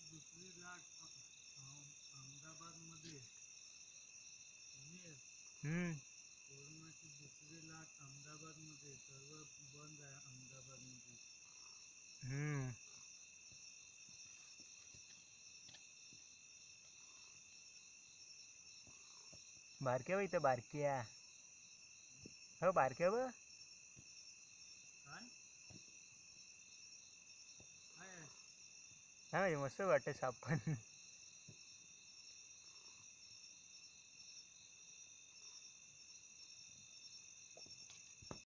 दुसरी लाट अहमदाबादमध्ये कोरोनाची दुसरी लाट अहमदाबादमध्ये सर्व बंद आहे अहमदाबादमध्ये. बारक्या बघ इथं बारक्या हो बारक्या बघ काय काय हा मस्त वाटतं साप पण